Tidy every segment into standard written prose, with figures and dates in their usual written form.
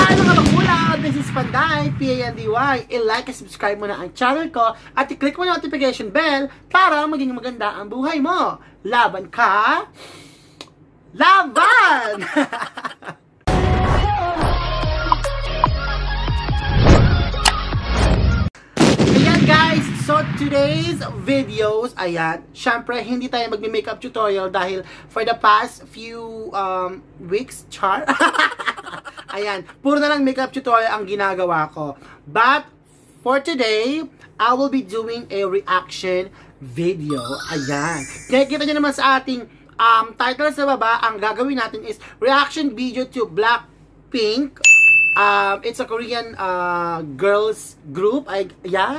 Hi mga bakula! This is Panday, P-A-N-D-Y. I-like at subscribe mo na ang channel ko at i-click mo na notification bell para maging maganda ang buhay mo. Laban ka! Laban! Ayan guys, so today's videos, ayan, syempre hindi tayo magme-makeup tutorial dahil for the past few weeks, ayan, puro na lang makeup tutorial ang ginagawa ko. But for today, I will be doing a reaction video. Ayan. Kaya kita nyo naman sa ating title sa baba, ang gagawin natin is reaction video to BLACKPINK. It's a Korean girls group. Yeah.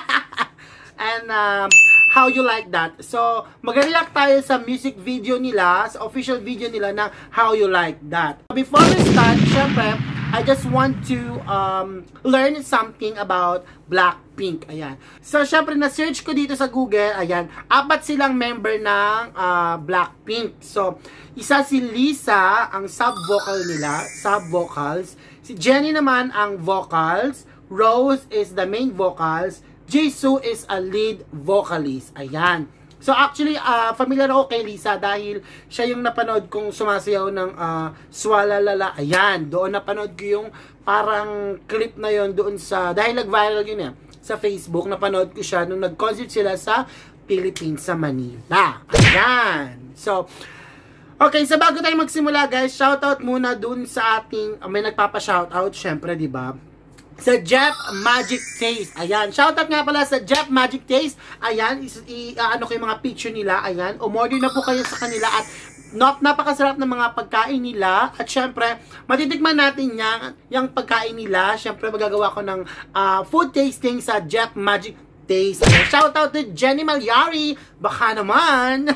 And how you like that? So, mag-react tayo sa music video nila, sa official video nila ng How You Like That. Before we start, syempre, I just want to learn something about BLACKPINK. Ayan. So, syempre, na-search ko dito sa Google. Ayan. 4 silang member ng BLACKPINK. So, isa si Lisa, ang sub-vocal nila, sub-vocals. Si Jennie naman ang vocals. Rose is the main vocals. Jisoo is a lead vocalist. Ayan. So actually, familiar ako kay Lisa dahil siya yung napanood kong sumasayaw ng Swalalala. Ayan. Doon napanood ko yung parang clip na yon doon sa, dahil nag-viral yun sa Facebook. Napanood ko siya nung nag-concert sila sa Philippines, sa Manila. Ayan. So, okay, so bago tayo magsimula guys, shoutout muna dun sa ating, may nagpapa-shoutout, syempre, di ba? Sa Jeff Magic Taste. Ayan. Shoutout nga pala sa Jeff Magic Taste. Ayan. Ano ko yung mga picture nila. Ayan. Umorder na po kayo sa kanila at napakasarap ng mga pagkain nila. At syempre, matitikman natin yung pagkain nila. Syempre, magagawa ko ng food tasting sa Jeff Magic Taste. Shoutout to Jenny Malyari. Baka naman.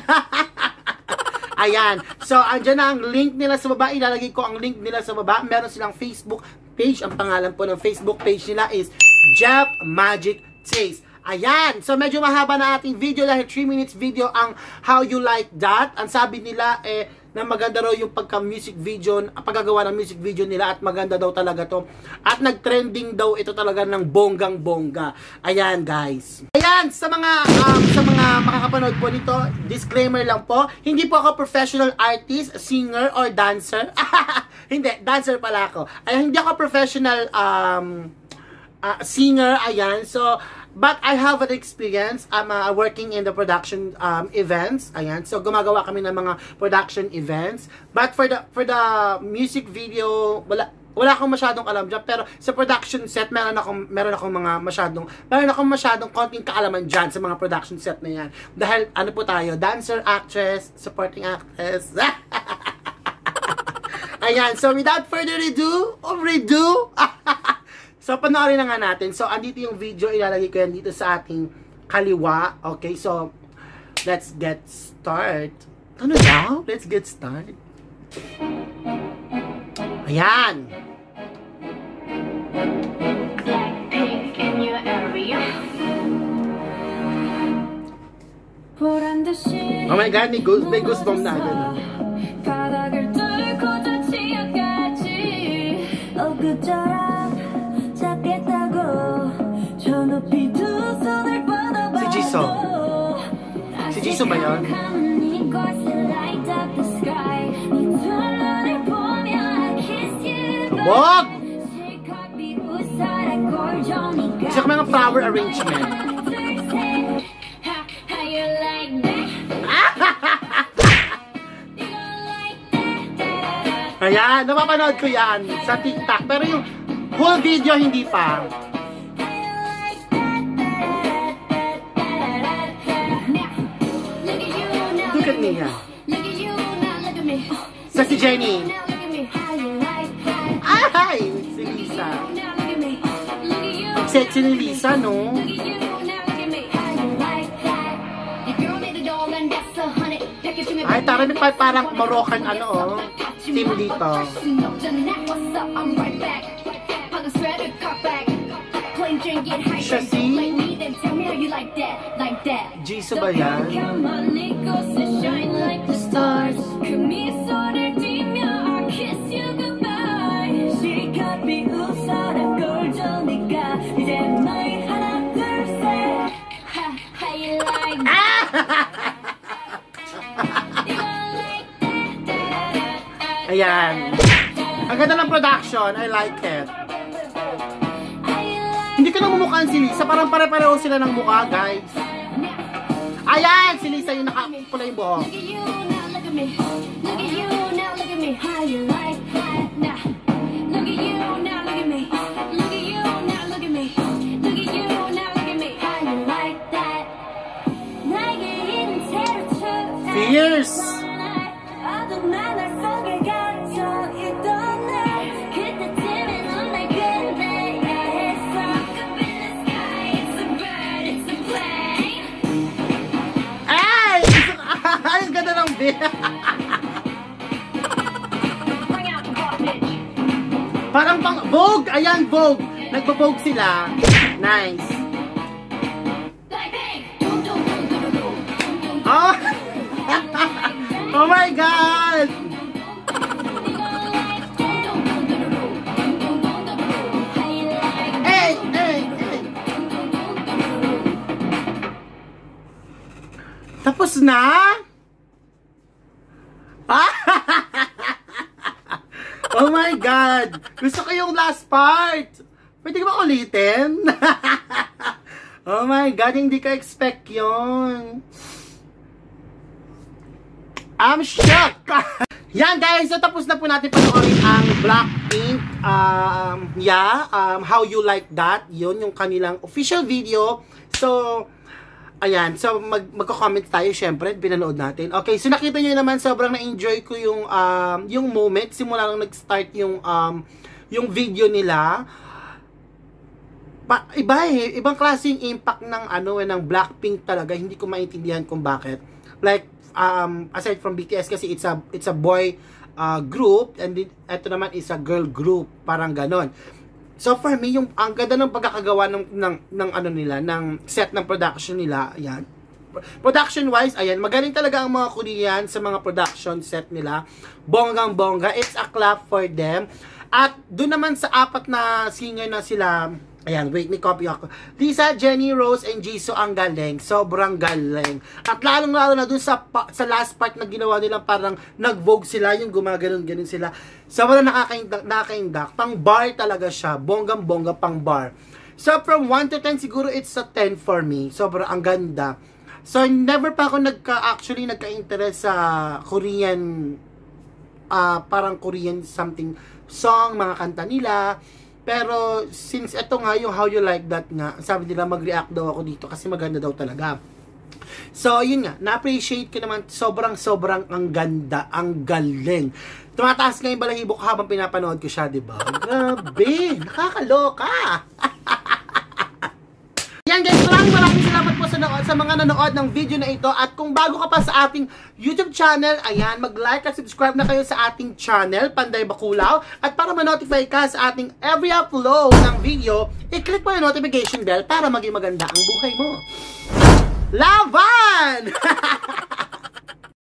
Ayan. So, andyan na ang link nila sa baba. Ilalagay ko ang link nila sa baba. Meron silang Facebook page. Ang pangalan po ng Facebook page nila is Jeff Magic Taste. Ayan. So, medyo mahaba na ating video dahil 3 minutes video ang How You Like That. Ang sabi nila, na maganda raw yung pagka-music video, paggagawa ng music video nila at maganda daw talaga to. At nag-trending daw ito talaga ng bonggang-bongga. Ayan, guys. Ayan, sa mga makakapanood po nito, disclaimer lang po, hindi po ako professional artist, singer, or dancer. Hindi, dancer pala ako. Ayan, hindi ako professional singer, ayan. So, but I have an experience. I'm working in the production events. Ayan. So, gumagawa kami ng mga production events. But for the music video, wala akong masyadong alam dyan. Pero sa production set, meron akong masyadong konting kaalaman dyan sa mga production set na yan. Dahil, ano po tayo, dancer, actress, supporting actress. Ayan. So, without further ado, so, panoorin na nga natin. So, andito yung video. Ilalagay ko yan dito sa ating kaliwa. Okay, so, let's get start. Ano daw? Let's get start. Ayan. BLACKPINK in your area. Oh my God, may goosebumps na agad. Si Jisoo. Si Jisoo ba yun? Wag! Isa ka mga flower arrangement. Ayan, napapanood ko yan sa TikTok. Pero yung whole video, hindi pa. Look at me, yeah. Sa si Jennie. Ay! Si Lisa. Ang sexy ni Lisa, no? Ay, tara na parang Moroccan team dito. Siya si Jisoo ba yan? stars. 갑이 웃어라 꼴져 네가 이제 너희 하나 둘셋 How you like Ayan. Ang ganda ng production. I like it. Hindi ka na mumukhaan si Lisa. Parang pare-pareho sila ng mukha, guys. Ayan! Si Lisa yung nakapula yung buhok. Look at you now, look at me. Look at you now, look at me. How you like that now? Look at you now, look at me. Look at you now, look at me. Look at you now, look at me. How you like that? 나에게 있는 채로 Fierce! 어둠 하늘 속에 갇혀 있던 날 그때쯤에 넌 날 그대야 했어. Up in the sky, it's a bird, it's a plane. Ay! Ay! Ang ganda ng beat! Bring out the garbage. Parang pang Vogue! Ayan, Vogue! Nagpa-Vogue sila. Nice. BLACKPINK. Dum, dum, dum, dum, dum, dum, dum. Oh! Oh my God! Hey! Hey! Hey! Tapos na? Ah! Oh my God! Gusto ko yung last part! Pwede ka ba ulitin? Oh my God, hindi ka expect yun. I'm shocked! Yan guys, so tapos na po natin panoorin ang BLACKPINK. How You Like That. Yun yung kanilang official video. So, ayan. So, magko-comment tayo syempre. Pinanood natin. Okay, so nakita nyo naman, sobrang na-enjoy ko yung moment. Simula nung nag-start yung video nila. Iba eh. Ibang klaseng impact ng BLACKPINK talaga. Hindi ko maintindihan kung bakit. Like, aside from BTS kasi it's a boy group and ito naman is a girl group, parang ganon. So for me, ang ganda ng pagkakagawa ng set ng production nila, ayan. Production wise, ayan, magaling talaga ang mga Korean sa mga production set nila. Bonggang bongga, it's a clap for them. At doon naman sa apat na singer na sila, ayan, wait, may copy ako. Lisa, Jennie, Rose, and Jisoo, ang galing. Sobrang galing. At lalong-lalo na dun sa last part na ginawa nila, parang nag-vogue sila, yung gumaganon-ganon sila. Sobrang nakakaindak. Pang bar talaga siya. Bonggang-bongga pang bar. So, from 1 to 10, siguro it's a 10 for me. Sobrang ang ganda. So, never pa ako nagka-interest sa Korean, parang Korean something song, mga kanta nila. Pero, since ito nga, yung How You Like That nga, sabi nila mag-react daw ako dito kasi maganda daw talaga. So, yun nga, na-appreciate ko naman, sobrang ang ganda, ang galing. Tumataas nga yung balahibo ko habang pinapanood ko siya, diba? Grabe, nakakaloka! Yan guys, maraming salamat po sa mga nanood ng video na ito. At kung bago ka pa sa ating YouTube channel, ayan, mag-like at subscribe na kayo sa ating channel, Panday Bakulaw. At para ma-notify ka sa ating every upload ng video, i-click mo yung notification bell para maging maganda ang buhay mo. Laban!